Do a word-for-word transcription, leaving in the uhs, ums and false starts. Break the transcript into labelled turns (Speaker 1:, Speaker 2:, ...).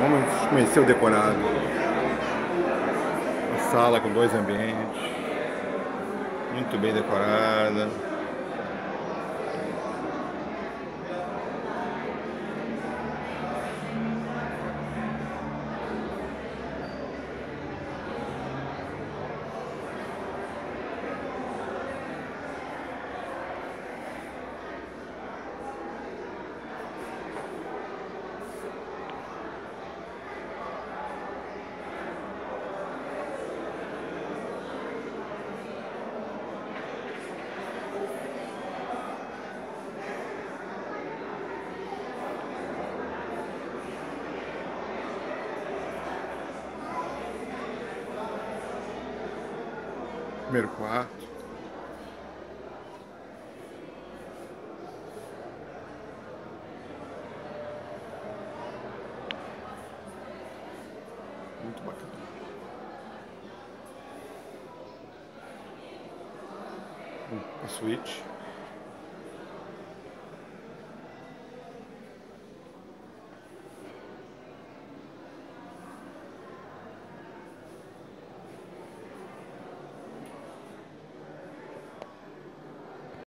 Speaker 1: Vamos conhecer o decorado. Uma sala com dois ambientes, muito bem decorada. Primeiro quarto. Muito bacana. A suíte.